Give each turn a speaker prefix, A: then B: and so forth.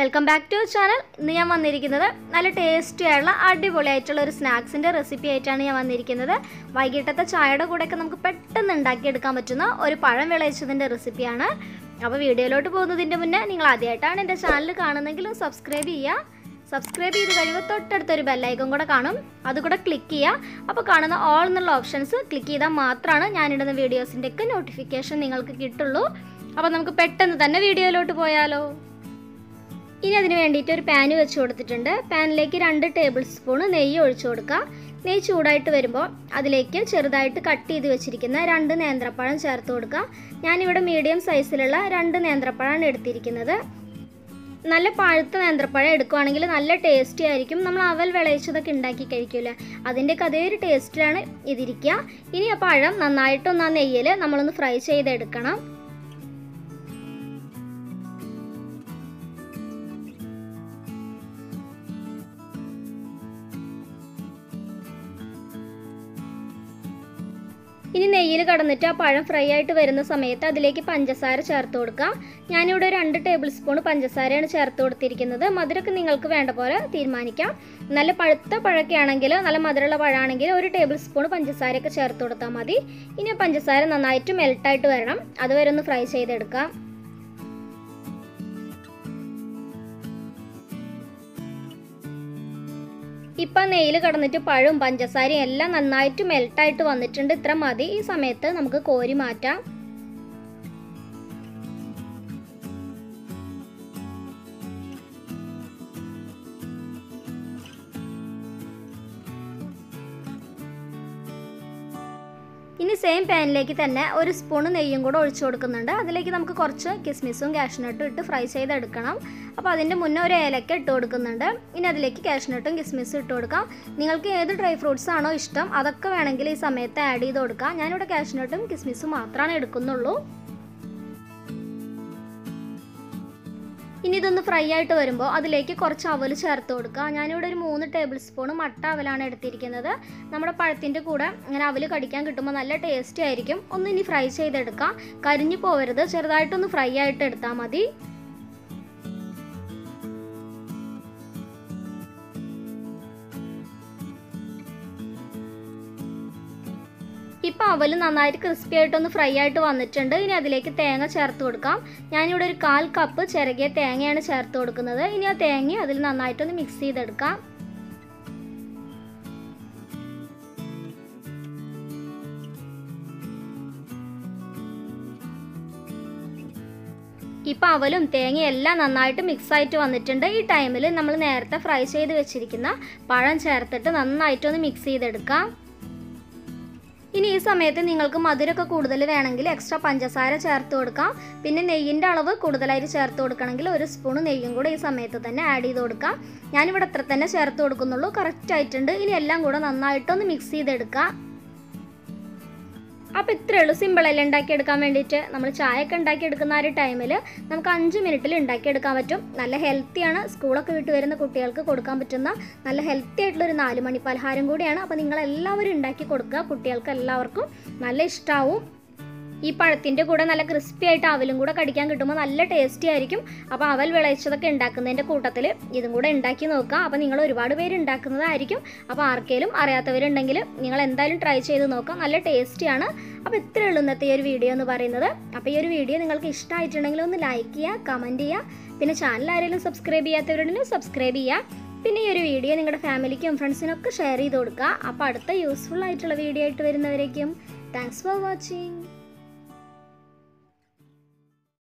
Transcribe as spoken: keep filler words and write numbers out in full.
A: Welcome back to channel. ഇന്ന് ഞാൻ വന്നിരിക്കുന്നത് നല്ല ടേസ്റ്റി ആയിട്ടുള്ള അടിപൊളിയായിട്ടുള്ള ഒരു സ്നാക്സിൻ്റെ റെസിപ്പി ആയിട്ടാണ് ഞാൻ വന്നിരിക്കുന്നത്. വൈകിട്ടത്തെ ചായയുടെ കൂടെയൊക്കെ നമുക്ക് പെട്ടെന്ന് ഉണ്ടാക്കിയെടുക്കാൻ പറ്റുന്ന ഒരു പഴം വിളയിച്ചതിൻ്റെ റെസിപ്പിയാണ്. അപ്പോൾ വീഡിയോയിലോട്ട് പോകുന്നതിൻ്റെ മുന്നേ നിങ്ങൾ ആദ്യമായിട്ടാണ് എൻ്റെ ചാനൽ കാണുന്നതെങ്കിൽ സബ്സ്ക്രൈബ് ചെയ്യുക. സബ്സ്ക്രൈബ് ചെയ്ത് കഴിയുമ്പോൾ തൊട്ടടുത്തൊരു ബെല്ലൈക്കൺ കൂടെ കാണും, അതുകൂടെ ക്ലിക്ക് ചെയ്യുക. അപ്പോൾ കാണുന്ന ഓൾ എന്നുള്ള ഓപ്ഷൻസ് ക്ലിക്ക് ചെയ്താൽ മാത്രമാണ് ഞാനിടുന്ന വീഡിയോസിൻ്റെയൊക്കെ നോട്ടിഫിക്കേഷൻ നിങ്ങൾക്ക് കിട്ടുള്ളൂ. അപ്പോൾ നമുക്ക് പെട്ടെന്ന് തന്നെ വീഡിയോയിലോട്ട് പോയാലോ. ഇനി അതിന് വേണ്ടിയിട്ട് ഒരു പാന് വെച്ച് കൊടുത്തിട്ടുണ്ട്. പാനിലേക്ക് രണ്ട് ടേബിൾ സ്പൂൺ നെയ്യ് ഒഴിച്ചു കൊടുക്കുക. നെയ്യ് ചൂടായിട്ട് വരുമ്പോൾ അതിലേക്ക് ചെറുതായിട്ട് കട്ട് ചെയ്ത് വെച്ചിരിക്കുന്ന രണ്ട് നേന്ത്രപ്പഴം ചേർത്ത് കൊടുക്കുക. ഞാനിവിടെ മീഡിയം സൈസിലുള്ള രണ്ട് നേന്ത്രപ്പഴമാണ് എടുത്തിരിക്കുന്നത്. നല്ല പഴുത്ത നേന്ത്രപ്പഴം എടുക്കുകയാണെങ്കിൽ നല്ല ടേസ്റ്റി ആയിരിക്കും. നമ്മൾ അവൽ വിളയിച്ചതൊക്കെ ഉണ്ടാക്കി കഴിക്കില്ല, അതിൻ്റെയൊക്കെ അതേ ഒരു ടേസ്റ്റിലാണ് ഇതിരിക്കുക. ഇനി ആ പഴം നന്നായിട്ടൊന്ന് ആ നെയ്യിൽ നമ്മളൊന്ന് ഫ്രൈ ചെയ്തെടുക്കണം. ഇനി നെയ്യിൽ കടന്നിട്ട് ആ പഴം ഫ്രൈ ആയിട്ട് വരുന്ന സമയത്ത് അതിലേക്ക് പഞ്ചസാര ചേർത്ത് കൊടുക്കാം. ഞാനിവിടെ രണ്ട് ടേബിൾ സ്പൂൺ പഞ്ചസാരയാണ് ചേർത്ത് കൊടുത്തിരിക്കുന്നത്. മധുരമൊക്കെ നിങ്ങൾക്ക് വേണ്ട പോലെ തീരുമാനിക്കാം. നല്ല പഴുത്ത പഴമൊക്കെ ആണെങ്കിൽ, നല്ല മധുരമുള്ള പഴമാണെങ്കിൽ ഒരു ടേബിൾ സ്പൂൺ പഞ്ചസാരയൊക്കെ ചേർത്ത് കൊടുത്താൽ മതി. ഇനി പഞ്ചസാര നന്നായിട്ട് മെൽട്ടായിട്ട് വരണം, അതുവരെ ഒന്ന് ഫ്രൈ ചെയ്തെടുക്കാം. ഇപ്പം നെയ്യിൽ കടന്നിട്ട് പഴവും പഞ്ചസാരയും എല്ലാം നന്നായിട്ട് മെൽട്ടായിട്ട് വന്നിട്ടുണ്ട്. ഇത്ര മതി. ഈ സമയത്ത് നമുക്ക് കോരി മാറ്റാം. ഇനി സെയിം പാനിലേക്ക് തന്നെ ഒരു സ്പൂൺ നെയ്യും കൂടെ ഒഴിച്ചു കൊടുക്കുന്നുണ്ട്. അതിലേക്ക് നമുക്ക് കുറച്ച് കിസ്മിസും കാഷ്നട്ടും ഇട്ട് ഫ്രൈ ചെയ്തെടുക്കണം. അപ്പോൾ അതിൻ്റെ മുന്നേ ഒരു ഏലക്ക ഇട്ട് കൊടുക്കുന്നുണ്ട്. ഇനി അതിലേക്ക് കാഷ്നട്ടും കിസ്മിസും ഇട്ട് കൊടുക്കാം. നിങ്ങൾക്ക് ഏത് ഡ്രൈ ഫ്രൂട്ട്സ് ആണോ ഇഷ്ടം അതൊക്കെ വേണമെങ്കിൽ ഈ സമയത്ത് ആഡ് ചെയ്ത് കൊടുക്കാം. ഞാനിവിടെ കാഷ്നട്ടും കിസ്മിസും മാത്രമാണ് എടുക്കുന്നുള്ളൂ. ഇനി ഇതൊന്ന് ഫ്രൈ ആയിട്ട് വരുമ്പോൾ അതിലേക്ക് കുറച്ച് അവൽ ചേർത്ത് കൊടുക്കുക. ഞാനിവിടെ ഒരു മൂന്ന് ടേബിൾ സ്പൂൺ മട്ട അവലാണ് എടുത്തിരിക്കുന്നത്. നമ്മുടെ പഴത്തിൻ്റെ കൂടെ അങ്ങനെ അവൽ കടിക്കാൻ കിട്ടുമ്പോൾ നല്ല ടേസ്റ്റി ആയിരിക്കും. ഒന്ന് ഇനി ഫ്രൈ ചെയ്തെടുക്കാം. കരിഞ്ഞു പോവരുത്, ചെറുതായിട്ടൊന്ന് ഫ്രൈ ആയിട്ട് എടുത്താൽ മതി. ഇപ്പോൾ അവൽ നന്നായിട്ട് ക്രിസ്പി ആയിട്ടൊന്ന് ഫ്രൈ ആയിട്ട് വന്നിട്ടുണ്ട്. ഇനി അതിലേക്ക് തേങ്ങ ചേർത്ത് കൊടുക്കാം. ഞാനിവിടെ ഒരു കാൽ കപ്പ് ചിരകിയ തേങ്ങയാണ് ചേർത്ത് കൊടുക്കുന്നത്. ഇനി ആ തേങ്ങ അതിൽ നന്നായിട്ടൊന്ന് മിക്സ് ചെയ്തെടുക്കാം. ഇപ്പോൾ അവലും തേങ്ങയും എല്ലാം നന്നായിട്ട് മിക്സ് ആയിട്ട് വന്നിട്ടുണ്ട്. ഈ ടൈമിൽ നമ്മൾ നേരത്തെ ഫ്രൈ ചെയ്ത് വെച്ചിരിക്കുന്ന പഴം ചേർത്തിട്ട് നന്നായിട്ടൊന്ന് മിക്സ് ചെയ്തെടുക്കാം. ഇനി ഈ സമയത്ത് നിങ്ങൾക്ക് മധുരമൊക്കെ കൂടുതൽ വേണമെങ്കിൽ എക്സ്ട്രാ പഞ്ചസാര ചേർത്ത് കൊടുക്കാം. പിന്നെ നെയ്യിൻ്റെ അളവ് കൂടുതലായിട്ട് ചേർത്ത് കൊടുക്കണമെങ്കിൽ ഒരു സ്പൂൺ നെയ്യും കൂടെ ഈ സമയത്ത് തന്നെ ആഡ് ചെയ്ത് കൊടുക്കാം. ഞാനിവിടെ അത്ര തന്നെ ചേർത്ത് കൊടുക്കുന്നുള്ളൂ. കറക്റ്റ് ആയിട്ടുണ്ട്. ഇനി എല്ലാം കൂടെ നന്നായിട്ടൊന്ന് മിക്സ് ചെയ്തെടുക്കാം. അപ്പോൾ ഇത്രയേ ഉള്ളൂ. സിമ്പിളല്ലേ ഉണ്ടാക്കിയെടുക്കാൻ വേണ്ടിയിട്ട്. നമ്മൾ ചായയൊക്കെ ഉണ്ടാക്കിയെടുക്കുന്ന ആ ഒരു ടൈമിൽ നമുക്ക് അഞ്ച് മിനിറ്റിൽ ഉണ്ടാക്കിയെടുക്കാൻ പറ്റും. നല്ല ഹെൽത്തിയാണ്. സ്കൂളൊക്കെ വിട്ട് വരുന്ന കുട്ടികൾക്ക് കൊടുക്കാൻ പറ്റുന്ന നല്ല ഹെൽത്തി ആയിട്ടുള്ളൊരു നാല് മണി പലഹാരം കൂടിയാണ്. അപ്പോൾ നിങ്ങളെല്ലാവരും ഉണ്ടാക്കി കൊടുക്കുക. കുട്ടികൾക്ക് എല്ലാവർക്കും നല്ല ഇഷ്ടമാവും. ഈ പഴത്തിൻ്റെ കൂടെ നല്ല ക്രിസ്പി ആയിട്ട് അവലും കൂടെ കടിക്കാൻ കിട്ടുമ്പോൾ നല്ല ടേസ്റ്റി ആയിരിക്കും. അപ്പോൾ അവൽ വിളയിച്ചതൊക്കെ ഉണ്ടാക്കുന്നതിൻ്റെ കൂട്ടത്തിൽ ഇതും കൂടെ ഉണ്ടാക്കി നോക്കുക. അപ്പോൾ നിങ്ങൾ ഒരുപാട് പേര് ഉണ്ടാക്കുന്നതായിരിക്കും. അപ്പോൾ ആർക്കെങ്കിലും അറിയാത്തവരുണ്ടെങ്കിൽ നിങ്ങൾ എന്തായാലും ട്രൈ ചെയ്ത് നോക്കാം. നല്ല ടേസ്റ്റിയാണ്. അപ്പോൾ ഇത്രയേ ഉള്ളൂ ഇന്നത്തെ ഈ ഒരു വീഡിയോ എന്ന് പറയുന്നത്. അപ്പോൾ ഈ ഒരു വീഡിയോ നിങ്ങൾക്ക് ഇഷ്ടമായിട്ടുണ്ടെങ്കിൽ ഒന്ന് ലൈക്ക് ചെയ്യുക, കമൻറ്റ് ചെയ്യുക. പിന്നെ ചാനൽ ആരെങ്കിലും സബ്സ്ക്രൈബ് ചെയ്യാത്തവരുണ്ടെങ്കിൽ സബ്സ്ക്രൈബ് ചെയ്യുക. പിന്നെ ഈ ഒരു വീഡിയോ നിങ്ങളുടെ ഫാമിലിക്കും ഫ്രണ്ട്സിനൊക്കെ ഷെയർ ചെയ്ത് കൊടുക്കുക. അപ്പോൾ അടുത്ത യൂസ്ഫുൾ ആയിട്ടുള്ള വീഡിയോ ആയിട്ട് വരുന്നവരേക്കും താങ്ക്സ് ഫോർ വാച്ചിങ്.